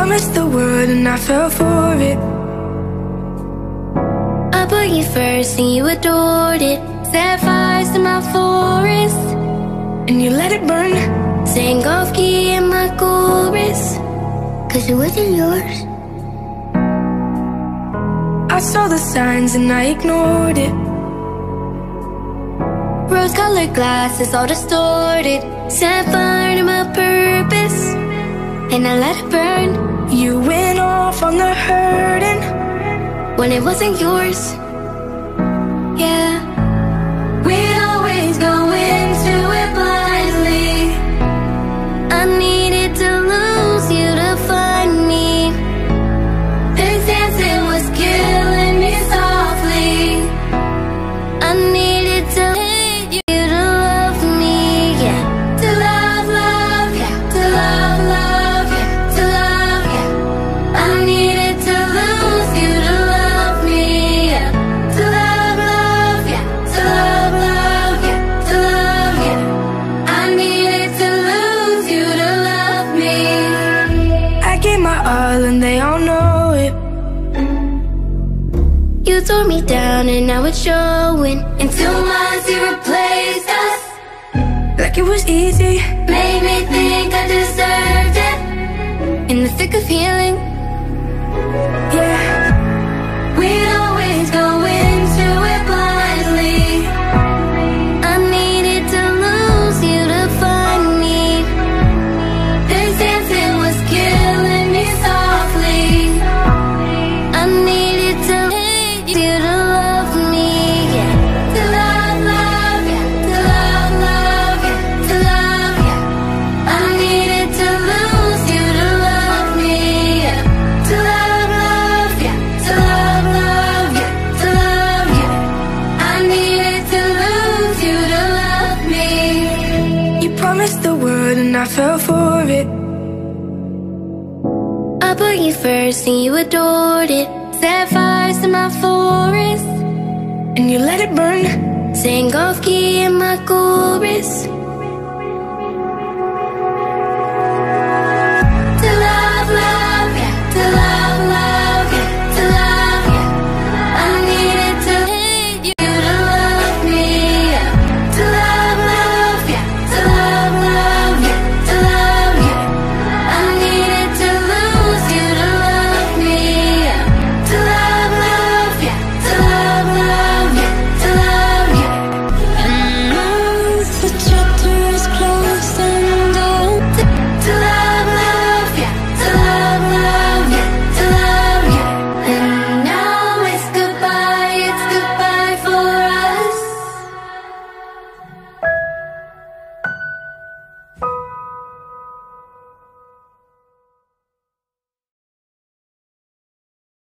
promised the world and I fell for it. I put you first and you adored it. Set fires to my forest And you let it burn. sang off key in my chorus, 'cause it wasn't yours. I saw the signs and I ignored it. Rose-colored glasses all distorted, set fire to my purpose, and I let it burn. You went off on the hurting when it wasn't yours. Yeah, we'd always go into it blindly. I needed to lose you to find me. This dancing was killing me softly. I needed to hate you to love me, yeah. To love, love, yeah. To love, love, yeah. To love, yeah. I needed to lose you to love me, yeah. To love, love, yeah. To love, love, yeah. To love, yeah. I needed to lose you to love me. I gave my all and they all know it. You tore me down and now it's showing. And 2 months you replaced us, Like it was easy. made me think I deserved it. In the thick of healing, Yeah, we'd always go into it blindly. I needed to lose you to find me. This dancing was killing me softly. I needed to hate you to love me, yeah. To love, love, yeah. To love, love, yeah. To love, yeah. I needed to lose you to love me, yeah. To love, love, yeah. To love, love, yeah. To love, yeah. I needed to lose you to love me. you promised the world and I fell for it. I put you first and you adored it. Set fires to my forest And you let it burn. sang off key in my chorus,